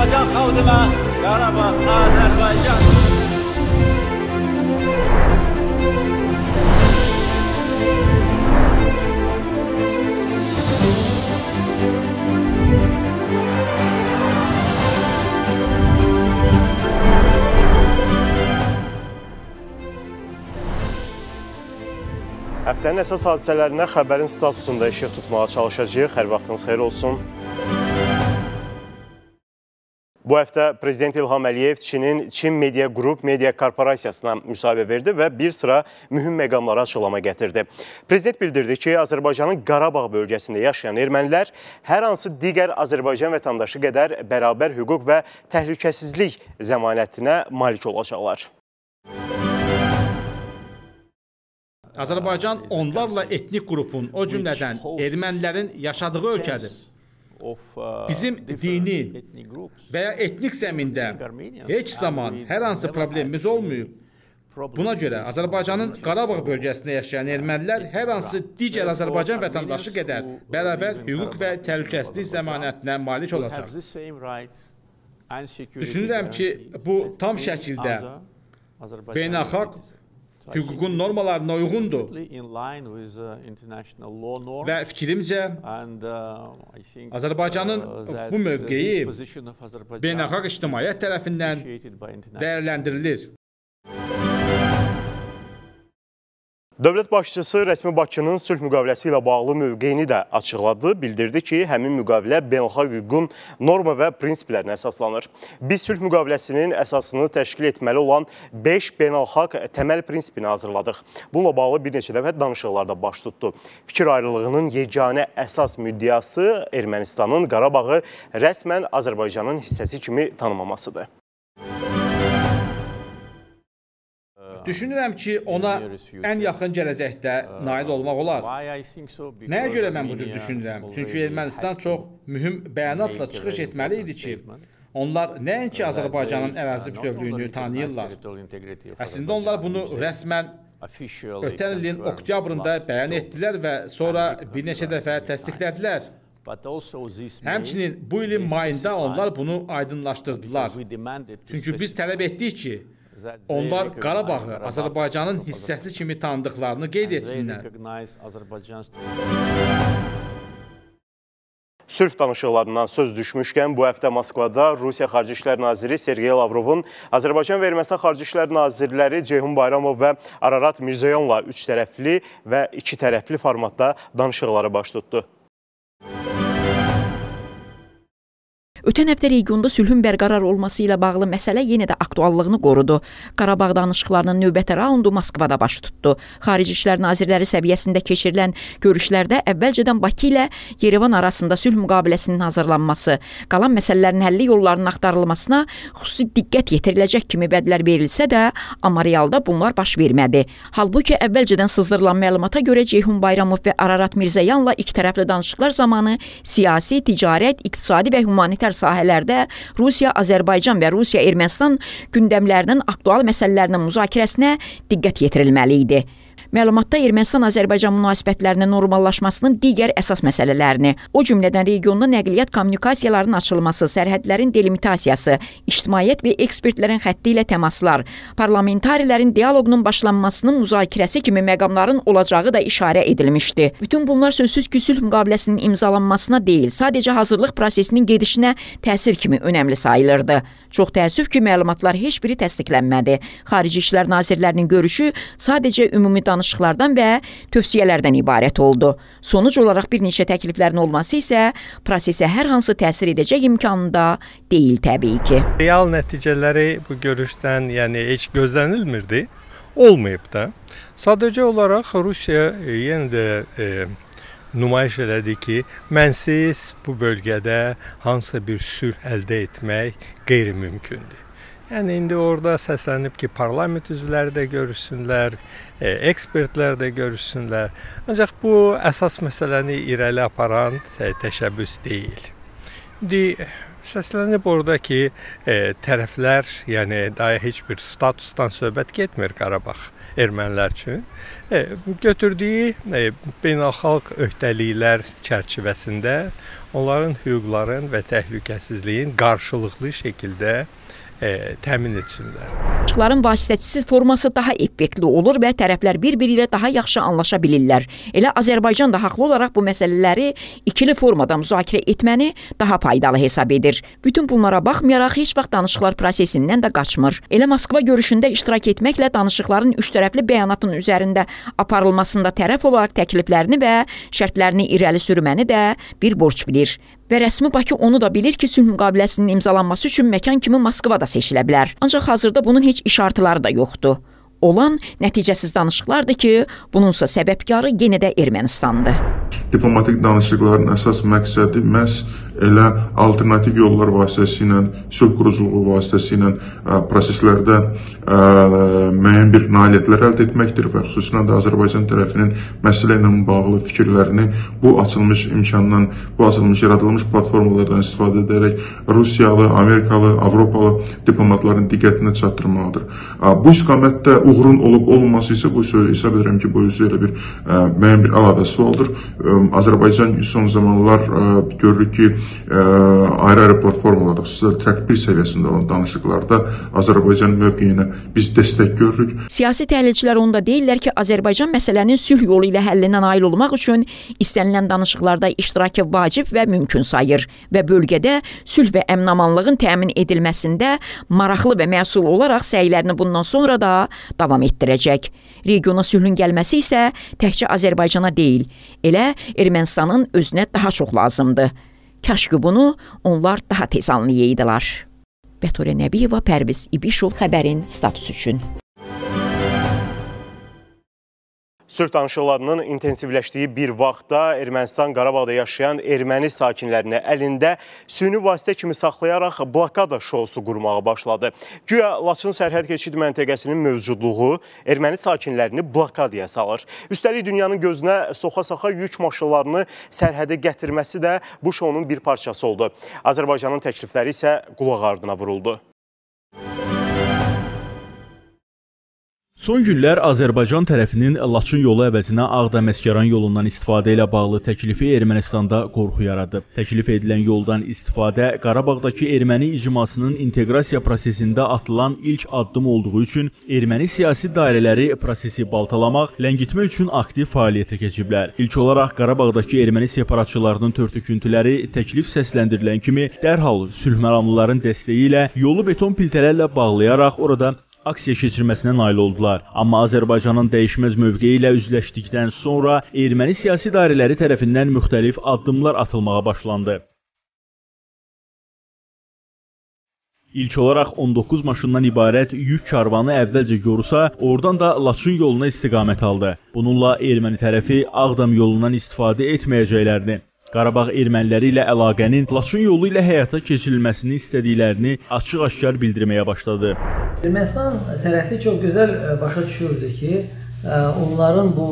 Azərbaycan xalqına Qarabağ, Azərbaycan. Həftənin əsas hadisələrinə xəbərin statusunda işıq tutmağa çalışacağıq. Hər vaxtınız xeyir olsun. Bu həftə Prezident İlham Əliyev Çin Media Group Media Korporasiyasına müsahibə verdi və bir sıra mühüm məqamlara açıqlama gətirdi. Prezident bildirdi ki, Azərbaycanın Qarabağ bölgəsində yaşayan ermənilər hər hansı digər Azərbaycan vətəndaşı qədər bərabər hüquq və təhlükəsizlik zəmanətinə malik olacaqlar. Azərbaycan onlarla etnik qrupun, o cümlədən ermənilərin yaşadığı ölkədir. Bizim dini və ya etnik zəmində heç zaman hər hansı problemimiz olmayıb. Buna görə Azərbaycanın Qarabağ bölgəsində yaşayan ermənilər hər hansı digər Azərbaycan vətəndaşı qədər bərabər hüquq və təhlükəsizlik zəmanətinə malik olacaq. Düşünürəm ki, bu tam şəkildə beynəlxalq hüququn normalarına uyğundur və fikrimcə Azərbaycanın bu mövqeyi beynəlxalq ictimaiyyət tərəfindən dəyərləndirilir. Dövlət başçısı rəsmi Bakının sülh müqaviləsi ilə bağlı mövqeyini də açıqladı. Bildirdi ki, həmin müqavilə beynəlxalq hüququn norma və prinsiplərinə əsaslanır. Biz sülh müqaviləsinin əsasını təşkil etməli olan 5 beynəlxalq təməl prinsipini hazırladıq. Bununla bağlı bir neçə dəfə danışıqlarda baş tutdu. Fikir ayrılığının yeganə əsas müddəası Ermənistanın Qarabağı rəsmən Azərbaycanın hissəsi kimi tanımamasıdır. Düşünürəm ki, ona ən yaxın gələcəkdə nail olmaq olar. Nəyə görə mən bu cür düşünürəm? Çünki Ermənistan çox mühüm bəyanatla çıxış etməli idi ki, onlar nəinki Azərbaycanın ərazi bütövlüyünü tanıyırlar. Əslində onlar bunu rəsmən ötən ilin oktyabrında bəyan etdilər və sonra bir neçə dəfə təsdiqlədilər. Həmçinin bu ilin mayında onlar bunu aydınlaşdırdılar. Çünki biz tələb etdik ki, onlar Qarabağı Azərbaycanın hissəsi kimi tanıdıqlarını qeyd etsinlər. Sülh danışıqlarından söz düşmüşkən, bu həftə Moskvada Rusiya Xarici İşlər Naziri Sergey Lavrovun Azərbaycan və Ermənistan Xarici İşlər Nazirləri Ceyhun Bayramov və Ararat Mirzəyonla 3 tərəfli və 2 tərəfli formatda danışıqları baş tutdu. Ötən həftə regionda sülhün bərqərar olması ilə bağlı məsələ yenə də aktuallığını qorudu. Qarabağ danışıqlarının növbəti raundu Moskvada baş tutdu. Xarici İşlər Nazirləri səviyyəsində keçirilən görüşlərdə əvvəlcədən Bakı ilə Yerevan arasında sülh müqaviləsinin hazırlanması, qalan məsələlərin həlli yollarının axtarılmasına xüsusi diqqət yetiriləcək kimi vədlər verilsə də, amma realda bunlar baş vermədi. Halbuki əvvəlcədən sızdırılan məlumata görə Ceyhun Bayramov və Ararat Mirzəyanla ikitərəfli danışıqlar zamanı siyasi, ticarət, iqtisadi və humanitar sahələrdə Rusiya, Azərbaycan və Rusiya, Ermənistan gündəmlərinin aktual məsələlərinin müzakirəsinə diqqət yetirilməli idi. Məlumatda Ermənistan-Azərbaycan münasibətlərinin normallaşmasının digər əsas məsələlərini, o cümlədən regionda nəqliyyat kommunikasiyalarının açılması, sərhədlərin delimitasiyası, ictimaiyyət və ekspertlərin xətti ilə təmaslar, parlamentarilərin dialoqunun başlanmasının müzakirəsi kimi məqamların olacağı da işarə edilmişdi. Bütün bunlar sözsüz ki, sülh müqaviləsinin imzalanmasına deyil, sadəcə hazırlıq prosesinin gedişinə təsir kimi önəmli sayılırdı. Çox təəssüf ki, məlumatlar heç biri təsdiqlənmədi. Xarici İşlər Nazirlərinin görüşü sadəcə ümumi danışıqlardan və tövsiyələrdən ibarət oldu. Sonuc olaraq bir neçə təkliflərin olması isə prosesə hər hansı təsir edəcək imkanında deyil təbii ki. Real nəticələri bu görüşdən heç gözlənilmirdi, olmayıb da. Sadəcə olaraq Rusiya yenə də nümayiş elədi ki, mənsiz bu bölgədə hansısa bir sülh əldə etmək qeyri-mümkündür. Yəni, indi orada səslənib ki, parlament üzvləri də görüşsünlər, ekspertlər də görüşsünlər. Ancaq bu əsas məsələni irəli aparan təşəbbüs deyil. İndi Səslənib orada ki, tərəflər, yəni daha heç bir statusdan söhbət getmir Qarabağ ermənilər üçün. Götürdüyü beynəlxalq öhdəliklər çərçivəsində onların hüquqların və təhlükəsizliyin qarşılıqlı şəkildə təmin etsinlər. Danışıqların vasitəçisiz forması daha effektli olur və tərəflər bir-biri ilə daha yaxşı anlaşa bilirlər. Elə Azərbaycan da haqlı olaraq bu məsələləri ikili formada müzakirə etməni daha faydalı hesab edir. Bütün bunlara baxmayaraq heç vaxt danışıqlar prosesindən də qaçmır. Elə Moskva görüşündə iştirak etməklə danışıqların üçtərəfli bəyanatın üzərində aparılmasında tərəf olaraq təkliflərini və şərtlərini irəli sürməni də bir borc bilir. Və rəsmi Bakı onu da bilir ki, sülh müqaviləsinin imzalanması üçün məkan kimi Moskva da seçilə bilər. Ancaq hazırda bunun heç işartıları da yoxdur. Olan nəticəsiz danışıqlardır ki, bununsa səbəbkarı yenə də Ermənistandır. Diplomatik danışıqların əsas məqsədi məhz elə alternativ yollar vasitəsilə, sülh quruculuğu vasitəsilə proseslərdə müəyyən bir nailiyyətlər əldə etməkdir və xüsusilə də Azərbaycan tərəfinin məsələ ilə bağlı fikirlərini bu açılmış imkandan, bu açılmış yaradılmış platformalardan istifadə edərək Rusiyalı, Amerikalı, Avropalı diplomatların diqqətinə çatdırmaqdır. Bu istiqamətdə uğurun olub-olmaması isə bu hesab edirəm ki, bu ilə bir müəyyən bir əlavə sualdır. Azərbaycan son zamanlar görürük ki, ayrı-ayrı platformalarda, xüsusilə təkbir səviyyəsində olan danışıqlarda Azərbaycan mövqeyinə biz dəstək görürük. Siyasi təhlilçilər onda deyirlər ki, Azərbaycan məsələnin sülh yolu ilə həllinə nail olmaq üçün istənilən danışıqlarda iştirakı vacib və mümkün sayır və bölgədə sülh və əmin-amanlığın təmin edilməsində maraqlı və məsul olaraq səylərini bundan sonra da davam etdirəcək. Regiona sülhün gəlməsi isə təkcə Azərbaycana deyil, elə Ermənistanın özünə daha çox lazımdır. Kaş ki bunu onlar daha tez anlayaydılar. Bətorə Nəbiyeva, Pərviz İbişov, xəbərin statusu üçün. Sülh danışıqlarının intensivləşdiyi bir vaxtda Ermənistan Qarabağda yaşayan erməni sakinlərini əlində süni vasitə kimi saxlayaraq blokada şousu qurmağa başladı. Güya Laçın sərhəd keçid məntəqəsinin mövcudluğu erməni sakinlərini blokadaya salır. Üstəlik dünyanın gözünə soxa-soxa yük maşınlarını sərhədə gətirməsi də bu şounun bir parçası oldu. Azərbaycanın təklifləri isə qulaq ardına vuruldu. Son günlər Azərbaycan tərəfinin Laçın yolu əvəzinə Ağdam-Əsgəran yolundan istifadə ilə bağlı təklifi Ermənistanda qorxu yaradıb. Təklif edilən yoldan istifadə Qarabağdakı erməni icmasının inteqrasiya prosesində atılan ilk addım olduğu üçün erməni siyasi dairələri prosesi baltalamaq, ləngitmək üçün aktiv fəaliyyətə keçiblər. İlk olaraq Qarabağdakı erməni separatçılarının törtöküntüləri təklif səsləndirilən kimi dərhal sülhməramlıların dəstəyi ilə yolu beton piltələrlə bağlayaraq orada aksiya keçirməsinə nail oldular. Amma Azərbaycanın dəyişməz mövqeyi ilə üzləşdikdən sonra erməni siyasi dairələri tərəfindən müxtəlif addımlar atılmağa başlandı. İlk olaraq 19 maşından ibarət yük karvanı əvvəlcə yorusa, oradan da Laçın yoluna istiqamət aldı. Bununla erməni tərəfi Ağdam yolundan istifadə etməyəcəklərini, Qarabağ erməniləri ilə əlaqənin Laçın yolu ilə həyata keçirilməsini istədiklərini açıq-aşkar bildirməyə başladı. Ermənistan tərəfi çox gözəl başa düşürdü ki, onların bu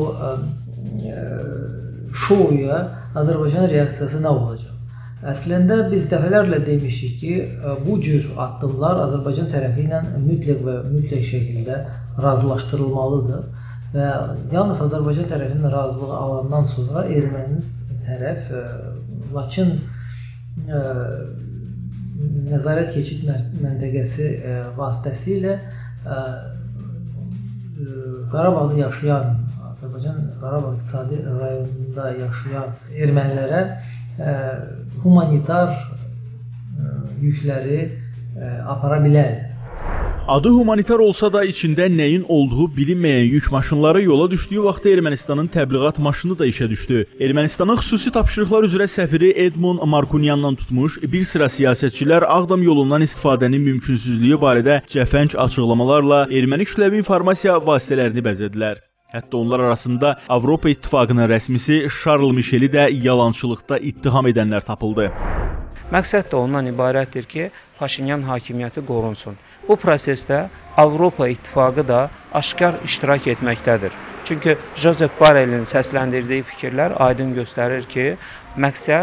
şouya Azərbaycan reaksiyası nə olacaq? Əslində biz dəfələrlə demişik ki, bu cür addımlar Azərbaycan tərəfi ilə mütləq şəkildə razılaşdırılmalıdır və yalnız Azərbaycan tərəfinin razılığı alandan sonra erməni tərəf Laçın nəzarət keçid məntəqəsi vasitəsilə Qarabağda yaşayan, Azərbaycan Qarabağ iqtisadi rayonunda yaşayan ermənilərə humanitar yükləri apara bilər. Adı humanitar olsa da içində nəyin olduğu bilinməyən yük maşınları yola düşdüyü vaxtda Ermənistanın təbliğat maşını da işə düşdü. Ermənistanın xüsusi tapşırıqlar üzrə səfiri Edmond Markunyandan tutmuş bir sıra siyasətçilər Ağdam yolundan istifadənin mümkünsüzlüyü barədə cəfəng açıqlamalarla erməni kütləvi informasiya vasitələrini bəzədilər. Hətta onlar arasında Avropa İttifaqının rəsmisi Charles Micheli də yalançılıqda ittiham edənlər tapıldı. Məqsəd də ondan ibarətdir ki, Paşinyan hakimiyyəti qorunsun. Bu prosesdə Avropa İttifaqı da aşkar iştirak etməkdədir. Çünki Josep Borrellin səsləndirdiyi fikirlər aydın göstərir ki, məqsəd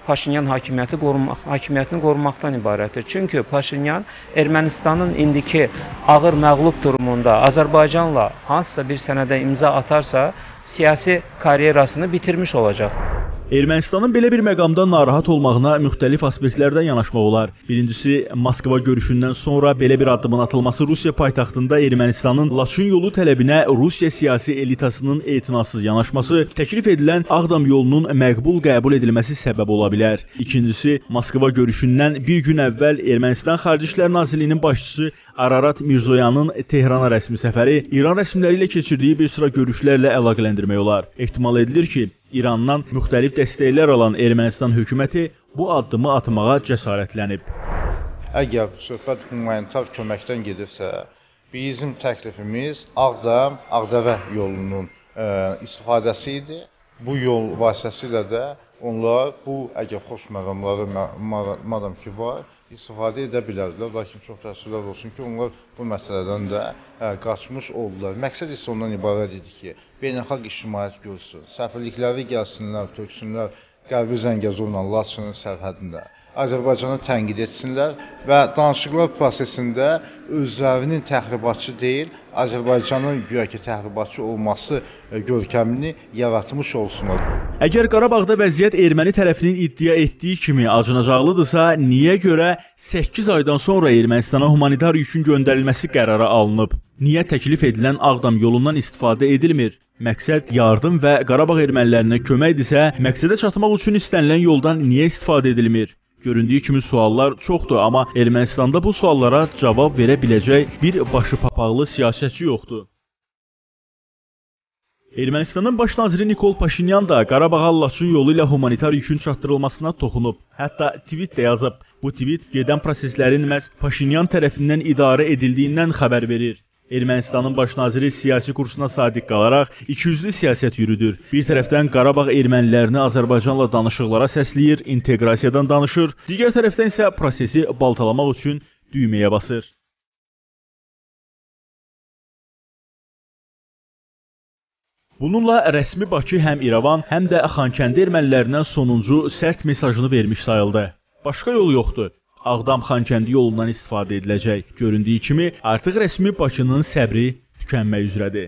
Paşinyan hakimiyyətini qorumaqdan ibarətdir. Çünki Paşinyan Ermənistanın indiki ağır məğlub durumunda Azərbaycanla hansısa bir sənədə imza atarsa, siyasi karyerasını bitirmiş olacaq. Ermənistanın belə bir məqamda narahat olmağına müxtəlif aspektlərdən yanaşmaq olar. Birincisi, Moskva görüşündən sonra belə bir addımın atılması Rusiya paytaxtında Ermənistanın Laçın yolu tələbinə Rusiya siyasi elitasının etinasız yanaşması, təklif edilən Ağdam yolunun məqbul qəbul edilməsi səbəb ola bilər. İkincisi, Moskva görüşündən bir gün əvvəl Ermənistan Xarici İşlər Nazirliyinin başçısı Ararat Mirzoyanın Tehrana rəsmi səfəri İran rəsmiləri ilə keçirdiyi bir sıra görüşlərlə əlaqələndirmək olar. Ehtimal edilir ki, İrandan müxtəlif dəstəklər alan Ermənistan hökuməti bu addımı atmağa cəsarətlənib. Əgər söhbət humanitar köməkdən gedirsə, bizim təklifimiz Ağdam, Ağdərə yolunun istifadəsi idi. Bu yol vasitəsilə də onlar bu əgər xoş məqamları madam ki var, istifadə edə bilərlər. Lakin çox təəssüflər olsun ki, onlar bu məsələdən də qaçmış oldular. Məqsəd isə ondan ibarət idi ki, beynəlxalq ictimaiyyət görsün, səfirlikləri gəlsinlər, töksünlər Qərbi Zəngəzurla Laçının sərhədində. Azərbaycanı tənqid etsinlər və danışıqlar prosesində özlərinin təxribatçı deyil, Azərbaycanın güya ki təxribatçı olması görkəmini yaratmış olsunlar. Əgər Qarabağda vəziyyət erməni tərəfinin iddia etdiyi kimi acınacaqlıdırsa, niyə görə 8 aydan sonra Ermənistana humanitar yükün göndərilməsi qərarı alınıb? Niyə təklif edilən Ağdam yolundan istifadə edilmir? Məqsəd yardım və Qarabağ ermənilərinə köməkdirsə, məqsədə çatmaq üçün istənilən yoldan niyə istifadə edilmir? Göründüyü kimi suallar çoxdur, amma Ermənistanda bu suallara cavab verə biləcək bir başı papaqlı siyasətçi yoxdur. Ermənistanın baş naziri Nikol Paşinyan da Qarabağa Laçın yolu ilə humanitar yükün çatdırılmasına toxunub. Hətta tweet də yazıb. Bu tweet gedən proseslərin məhz Paşinyan tərəfindən idarə edildiyindən xəbər verir. Ermənistanın baş naziri siyasi kursuna sadiq qalaraq ikiyüzlü siyasət yürüdür. Bir tərəfdən Qarabağ ermənilərini Azərbaycanla danışıqlara səsləyir, inteqrasiyadan danışır, digər tərəfdən isə prosesi baltalamaq üçün düyməyə basır. Bununla rəsmi Bakı həm İrəvan, həm də Xankəndi ermənilərindən sonuncu sərt mesajını vermiş sayıldı. Başqa yol yoxdur. Ağdam-Xankəndi yolundan istifadə ediləcək. Göründüyü kimi, artıq rəsmi Bakının səbri tükənmək üzrədir.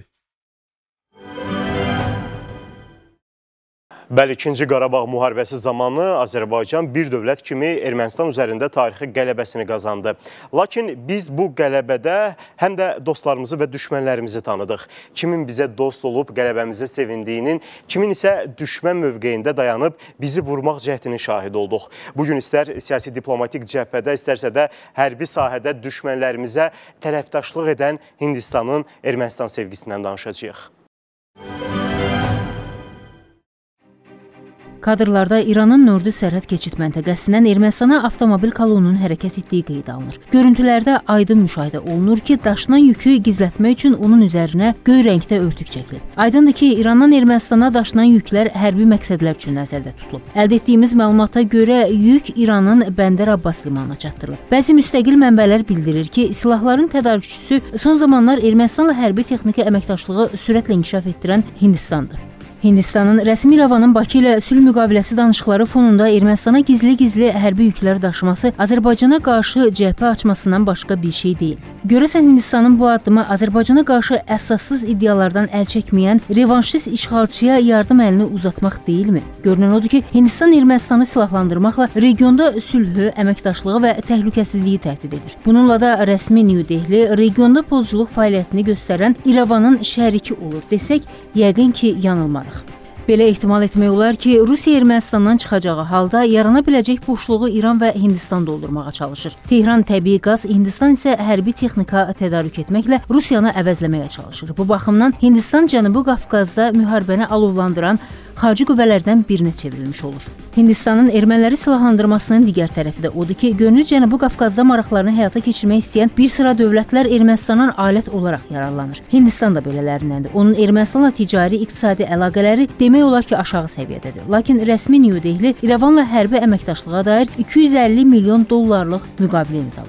Bəli, 2-ci Qarabağ müharibəsi zamanı Azərbaycan bir dövlət kimi Ermənistan üzərində tarixi qələbəsini qazandı. Lakin biz bu qələbədə həm də dostlarımızı və düşmənlərimizi tanıdıq. Kimin bizə dost olub qələbəmizə sevindiyinin, kimin isə düşmən mövqeyində dayanıb bizi vurmaq cəhdinin şahid olduq. Bugün istər siyasi diplomatik cəbhədə, istərsə də hərbi sahədə düşmənlərimizə tərəfdaşlıq edən Hindistanın Ermənistan sevgisindən danışacağıq. Kadrlarda İranın Nördi sərhəd keçid məntəqəsindən Ermənistana avtomobil kolonunun hərəkət etdiyi qeyd alınır. Görüntülərdə aydın müşahidə olunur ki, daşınan yükü gizlətmək üçün onun üzərinə göy rəngdə örtük çəkilib. Aydındır ki, İrandan Ermənistana daşınan yüklər hərbi məqsədlər üçün nəzərdə tutulub. Əldə etdiyimiz məlumata görə yük İranın Bəndər Abbas limanına çatdırılıb. Bəzi müstəqil mənbələr bildirir ki, silahların tədarükçüsü son zamanlar Ermənistanla hərbi texniki əməkdaşlığı sürətlə inkişaf etdirən Hindistandır. Hindistanın rəsmi İrəvanın Bakı ilə sülh müqaviləsi danışıqları fonunda Ermənistana gizli-gizli hərbi yüklər daşıması Azərbaycana qarşı cəbhə açmasından başqa bir şey deyil. Görəsən Hindistanın bu addımı Azərbaycana qarşı əsassız iddialardan əl çəkməyən revanşist işğalçıya yardım əlini uzatmaq deyilmi? Görünən odur ki, Hindistan Ermənistanı silahlandırmaqla regionda sülhü, əməkdaşlığı və təhlükəsizliyi təhdid edir. Bununla da rəsmi New Delhi regionda pozculuq fəaliyyətini göstərən İrəvanın şəriki olur desək, yəqin ki, yanılmarıq. Belə ehtimal etmək olar ki, Rusiya Ermənistandan çıxacağı halda yarana biləcək boşluğu İran və Hindistan doldurmağa çalışır. Tehran təbii qaz, Hindistan isə hərbi texnika tədarük etməklə Rusiyanı əvəzləməyə çalışır. Bu baxımdan Hindistan Cənubi Qafqazda müharibəni alovlandıran xarici qüvvələrdən birinə çevrilmiş olur. Hindistanın erməniləri silahlandırmasının digər tərəfi də odur ki, görünür Cənubi Qafqazda maraqlarını həyata keçirmək istəyən bir sıra dövlətlər Ermənistandan alət olaraq yararlanır. Hindistan da belələrindəndir. Onun Ermənistanla ticari, iqtisadi əlaqələri demək olar ki, aşağı səviyyədədir. Lakin rəsmi New Delhi İrəvanla hərbi əməkdaşlığa dair $250 milyon müqavilə imzalayıb.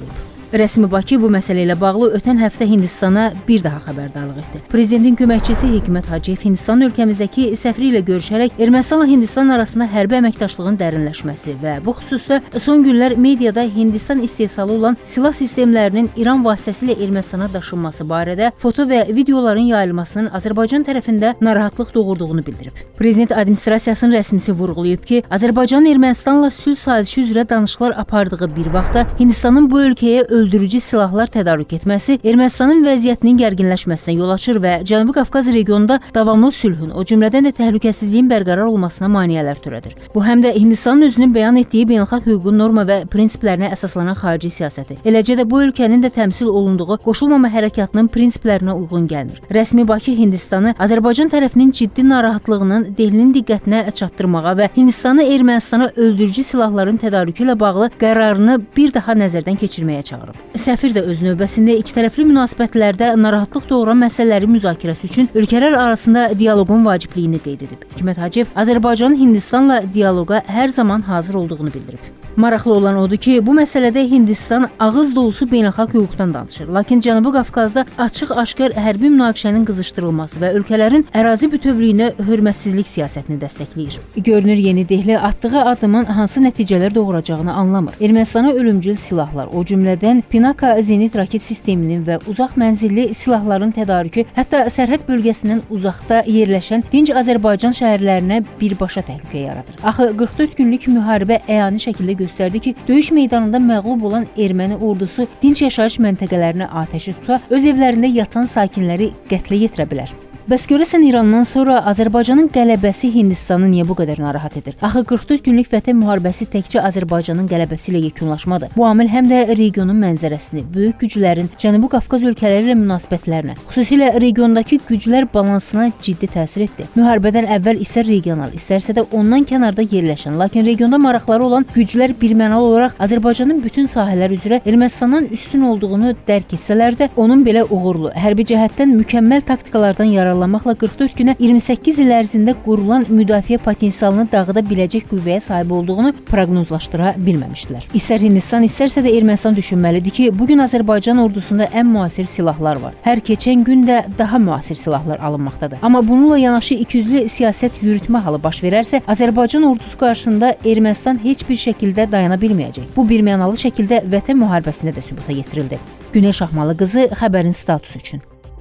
Rəsmi Bakı bu məsələ ilə bağlı ötən həftə Hindistana bir daha xəbərdarlıq etdi. Prezidentin köməkçisi Hikmət Hacıyev Hindistanın ölkəmizdəki səfiri ilə görüşərək Ermənistanla Hindistan arasında hərbi əməkdaşlığın dərinləşməsi və bu xüsusda son günlər mediada Hindistan istehsalı olan silah sistemlərinin İran vasitəsilə Ermənistana daşınması barədə foto və videoların yayılmasının Azərbaycan tərəfində narahatlıq doğurduğunu bildirib. Prezident administrasiyasının rəsmisi vurğulayıb ki, Azərbaycan Ermənistanla sülh sazişi üzrə danışıqlar apardığı bir vaxtda Hindistanın bu ölkəyə öldürücü silahlar tədarük etməsi Ermənistanın vəziyyətinin gərginləşməsinə yol açır və Cənubi Qafqaz regionunda davamlı sülhün, o cümlədən də təhlükəsizliyin bərqərar olmasına maneələr törədir. Bu həm də Hindistanın özünün bəyan etdiyi beynəlxalq hüququn norma və prinsiplərinə əsaslanan xarici siyasəti, eləcə də bu ölkənin də təmsil olunduğu qoşulmama hərəkatının prinsiplərinə uyğun gəlmir. Rəsmi Bakı Hindistanı Azərbaycan tərəfinin ciddi narahatlığının Dehlinin diqqətinə çatdırmağa və Hindistanı Ermənistana öldürücü silahların tədarükü ilə bağlı qərarını bir daha nəzərdən keçirməyə çağırır. Səfir də öz növbəsində ikitərəfli münasibətlərdə narahatlıq doğuran məsələləri müzakirəsi üçün ölkələr arasında dialoqun vacibliyini qeyd edib. Hikmət Hacıyev Azərbaycanın Hindistanla dialoqa hər zaman hazır olduğunu bildirib. Maraqlı olan odur ki, bu məsələdə Hindistan ağız dolusu beynəlxalq hüquqdan danışır. Lakin Cənubi Qafqazda açıq-aşkar hərbi münaqişənin qızışdırılması və ölkələrin ərazi bütövlüyünə hörmətsizlik siyasətini dəstəkləyir. Görünür, Yeni Dehli atdığı addımın hansı nəticələr doğuracağını anlamır. Ermənistana ölümcül silahlar, o cümlədən Pinaka zenit raket sisteminin və uzaq mənzilli silahların tədarükü, hətta sərhəd bölgəsindən uzaqda yerləşən dinc Azərbaycan şəhərlərinə birbaşa təhlükə yaradır. Axı 44 günlük müharibə əyani şəkildə göstərdi ki, döyüş meydanında məğlub olan erməni ordusu dinc yaşayış məntəqələrinə atəşi tuta, öz evlərində yatan sakinləri qətlə yetirə bilər. Bəs görəsən İrandan sonra Azərbaycanın qələbəsi Hindistanı niyə bu qədər narahat edir? Axı 44 günlük Vətən müharibəsi təkcə Azərbaycanın qələbəsi ilə yekunlaşmadı. Bu amil həm də regionun mənzərəsini, böyük güclərin Cənubi Qafqaz ölkələri ilə münasibətlərinə, xüsusilə regiondakı güclər balansına ciddi təsir etdi. Müharibədən əvvəl istər regional, istərsə də ondan kənarda yerləşən, lakin regionda maraqları olan güclər birmənalı olaraq Azərbaycanın bütün sahələr üzrə Ermənistandan üstün olduğunu dərk etsələr də, onun belə uğurlu, hərbi cəhətdən mükəmməl taktikalardan yararlanmaqla 44 günə 28 il ərzində qurulan müdafiə potensialını dağıda biləcək qüvvəyə sahib olduğunu proqnozlaşdıra bilməmişdilər. İstər Hindistan, istərsə də Ermənistan düşünməlidir ki, bugün Azərbaycan ordusunda ən müasir silahlar var. Hər keçən gün də daha müasir silahlar alınmaqdadır. Amma bununla yanaşı ikiyüzlü siyasət yürütmə halı baş verərsə, Azərbaycan ordusu qarşısında Ermənistan heç bir şəkildə dayana bilməyəcək. Bu birmənalı şəkildə Vətən müharibəsində də sübuta yetirildi. Günel Şahmalı qızı, xəbərin statusu üçün.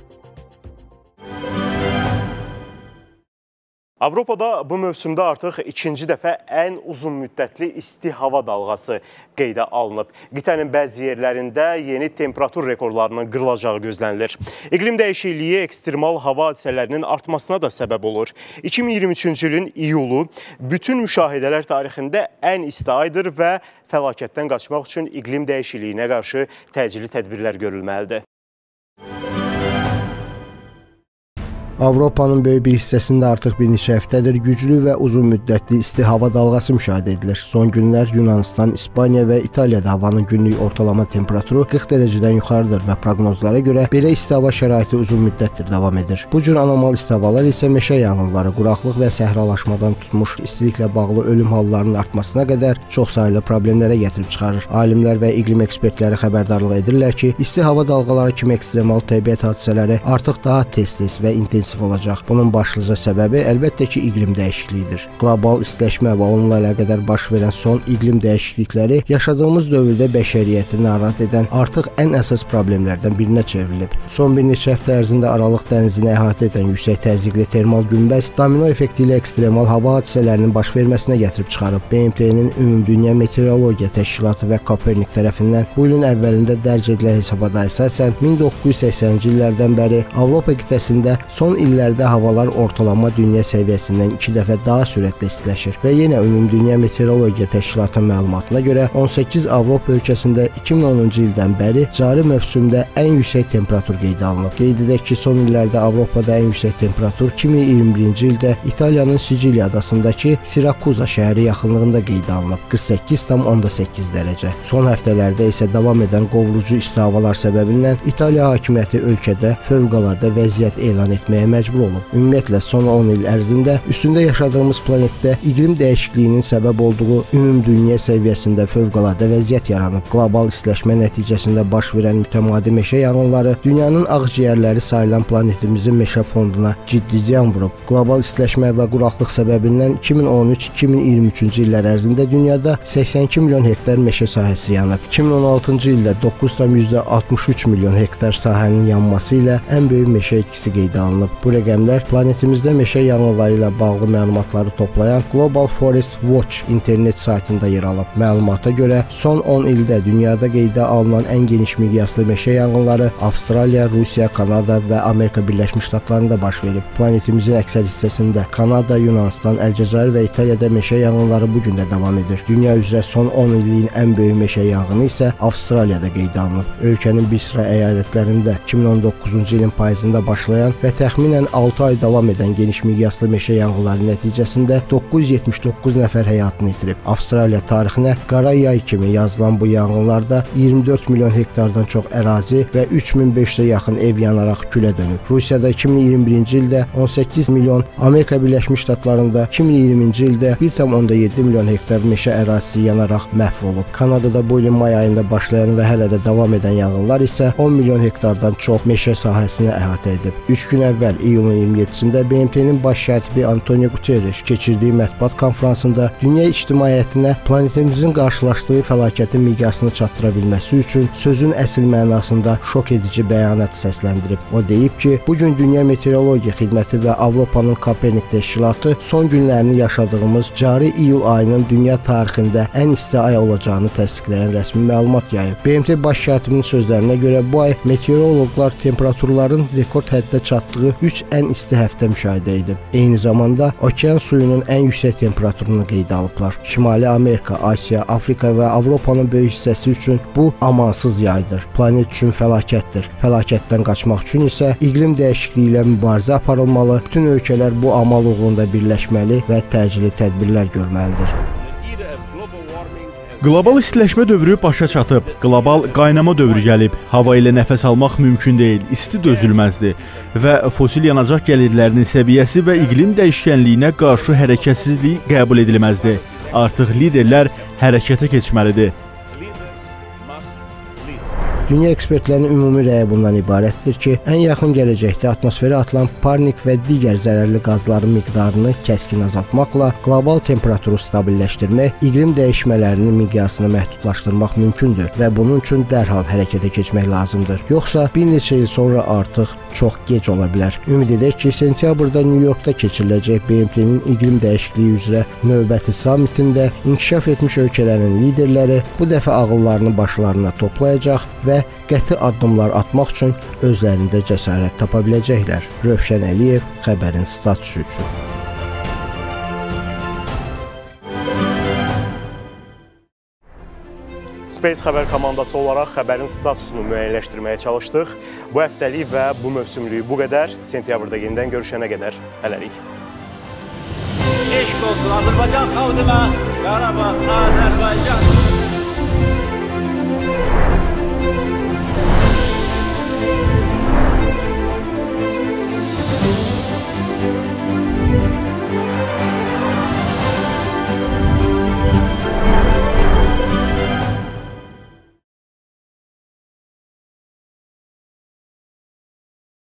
Avropada bu mövsümdə artıq ikinci dəfə ən uzun müddətli isti hava dalğası qeydə alınıb. Qitənin bəzi yerlərində yeni temperatur rekordlarının qırılacağı gözlənilir. İqlim dəyişikliyi ekstremal hava hadisələrinin artmasına da səbəb olur. 2023-cü ilin iyulu bütün müşahidələr tarixində ən isti aydır və fəlakətdən qaçmaq üçün iqlim dəyişikliyinə qarşı təcili tədbirlər görülməlidir. Avropanın böyük bir hissəsində artıq bir neçə həftədir güclü və uzun müddətli isti hava dalğası müşahidə edilir. Son günlər Yunanistan, İspaniya və İtaliyada havanın günlük ortalama temperaturu 40 dərəcədən yuxarıdır və proqnozlara görə belə isti hava şəraiti uzun müddətdir davam edir. Bu cür anormal isti havalar isə meşə yanğınları, quraqlıq və səhralaşmadan tutmuş istiliklə bağlı ölüm hallarının artmasına qədər çoxsaylı problemlərə gətirib çıxarır. Alimlər və iqlim ekspertləri xəbərdarlıq edirlər ki, isti hava dalğaları kimi ekstremal təbiət hadisələri artıq daha tez-tez və intensiv olacaq. Bunun başlıca səbəbi əlbəttə ki, iqlim dəyişikliyidir. Qlobal istiləşmə və onunla əlaqədar baş verən son iqlim dəyişiklikləri yaşadığımız dövrdə bəşəriyyəti narahat edən artıq ən əsas problemlərdən birinə çevrilib. Son bir neçə həftə ərzində Aralıq dənizini əhatə edən yüksək təzyiqli termal günbəz domino effekti ilə ekstremal hava hadisələrinin baş verməsinə gətirib çıxarıb. BMT-nin Ümumdünya Meteorologiya Təşkilatı və Kopernik tərəfindən bu ilin əvvəlində dərc edilən hesabata əsasən 1980-ci illərdən bəri Avropa qitəsində son illərdə havalar ortalama dünya səviyyəsindən 2 dəfə daha sürətlə istiləşir və yenə Ümumdünya Meteorologiya Təşkilatının məlumatına görə 18 Avropa ölkəsində 2010-cu ildən bəri cari mövsümdə ən yüksək temperatur qeydə alınıb. Qeyd edək ki, son illərdə Avropada ən yüksək temperatur 2021-ci ildə İtaliyanın Siciliya adasındakı Sirakuza şəhəri yaxınlığında qeydə alınıb, 48,8 dərəcə. Son həftələrdə isə davam edən qovurucu isti havalar səbəbindən İtaliya hakimiyyəti ölkədə fövqəladə vəziyyət elan etməyə etməyə məcbur olub. Ümumiyyətlə, son 10 il ərzində üstündə yaşadığımız planetdə iqlim dəyişikliyinin səbəb olduğu ümumdünya səviyyəsində fövqəladə vəziyyət yaranıb. Qlobal istiləşmə nəticəsində baş verən mütəmadi meşə yanğınları dünyanın ağciyərləri sayılan planetimizin meşə fonduna ciddi ziyan vurub. Qlobal istiləşmə və quraqlıq səbəbindən 2013-2023-cü illər ərzində dünyada 82 milyon hektar meşə sahəsi yanıb. 2016-cı ildə 9,63 milyon hektar sahənin yanması ilə ən böyük meşə itkisi qeydə alınıb. Bu rəqəmlər planetimizdə meşə yanğınları ilə bağlı məlumatları toplayan Global Forest Watch internet saytında yer alıb. Məlumata görə son 10 ildə dünyada qeydə alınan ən geniş miqyaslı meşə yanğınları Avstraliya, Rusiya, Kanada və Amerika Birləşmiş Ştatlarında baş verib. Planetimizin əksər hissəsində Kanada, Yunanistan, Əlcəzair və İtaliyada meşə yanğınları bu gün də davam edir. Dünya üzrə son 10 illiyin ən böyük meşə yanğını isə Avstraliyada qeydə alınıb. Ölkənin bir sıra əyalətlərində 2019-cu ilin payızında başlayan və təxminən 6 ay davam edən geniş miqyaslı meşə yanğınları nəticəsində 979 nəfər həyatını itirib. Avstraliya tarixinə qara yay kimi yazılan bu yanğınlarda 24 milyon hektardan çox ərazi və 3500-ə yaxın ev yanaraq külə dönüb. Rusiyada 2021-ci ildə 18 milyon, Amerika Birləşmiş Ştatlarında 2020-ci ildə 1,7 milyon hektar meşə ərazisi yanaraq məhv olub. Kanadada bu ilin may ayında başlayan və hələ də davam edən yanğınlar isə 10 milyon hektardan çox meşə sahəsini əhatə edib. 3 gün əvvəl iyulun 27-sində BMT-nin baş katibi Antonio Guterres keçirdiyi mətbuat konfransında dünya ictimaiyyətinə planetimizin qarşılaşdığı fəlakətin miqyasını çatdıra bilməsi üçün sözün əsl mənasında şok edici bəyanat səsləndirib. O deyib ki, bu gün Dünya Meteorologiya Xidməti və Avropanın Kopernik təşkilatı son günlərini yaşadığımız cari iyul ayının dünya tarixində ən isti ay olacağını təsdiqləyən rəsmi məlumat yayıb. BMT baş katibinin sözlərinə görə bu ay meteoroloqlar temperaturların rekord həddə çatdığı 3 ən isti həftə müşahidə edib. Eyni zamanda okean suyunun ən yüksək temperaturunu qeydə alıblar. Şimali Amerika, Asiya, Afrika və Avropanın böyük hissəsi üçün bu amansız yaydır. Planet üçün fəlakətdir. Fəlakətdən qaçmaq üçün isə iqlim dəyişikliyi ilə mübarizə aparılmalı, bütün ölkələr bu amal uğrunda birləşməli və təcili tədbirlər görməlidir. Qlobal istiləşmə dövrü başa çatıb, qlobal qaynama dövrü gəlib, hava ilə nəfəs almaq mümkün deyil, isti dözülməzdir və fosil yanacaq gəlirlərinin səviyyəsi və iqlim dəyişkənliyinə qarşı hərəkətsizlik qəbul edilməzdir. Artıq liderlər hərəkətə keçməlidir. Dünya ekspertlərinin ümumi rəyi bundan ibarətdir ki, ən yaxın gələcəkdə atmosferə atılan parnik və digər zərərli qazların miqdarını kəskin azaltmaqla qlobal temperaturu stabilləşdirmək, iqlim dəyişmələrinin miqyasını məhdudlaşdırmaq mümkündür və bunun üçün dərhal hərəkətə keçmək lazımdır. Yoxsa bir neçə il sonra artıq çox gec ola bilər. Ümid edək ki, sentyabrda Nyu-Yorkda keçiriləcək BMT-nin iqlim dəyişikliyi üzrə növbəti sammitində inkişaf etmiş ölkələrin liderləri bu dəfə ağıllarını başlarına toplayacaq və qəti addımlar atmaq üçün özlərində cəsarət tapa biləcəklər. Rövşən Əliyev, xəbərin statusu üçün. Space xəbər komandası olaraq xəbərin statusunu müəyyənləşdirməyə çalışdıq. Bu həftəlik və bu mövsümlük bu qədər. Sentyabrda yenidən görüşənə qədər hələlik. Eşq olsun Azərbaycan xalqına, Qarabağ, Azərbaycan.